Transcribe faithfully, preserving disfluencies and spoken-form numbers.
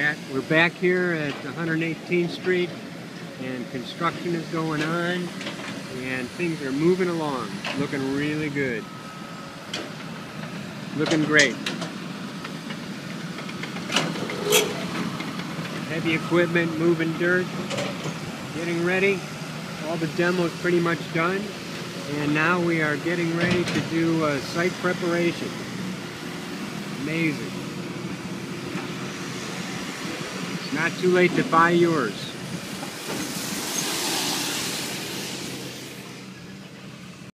back, we're back here at one hundred eighteenth Street, and construction is going on, and things are moving along, looking really good, looking great. Heavy equipment moving dirt, getting ready. All the demo is pretty much done, and now we are getting ready to do uh, site preparation. Amazing. It's not too late to buy yours.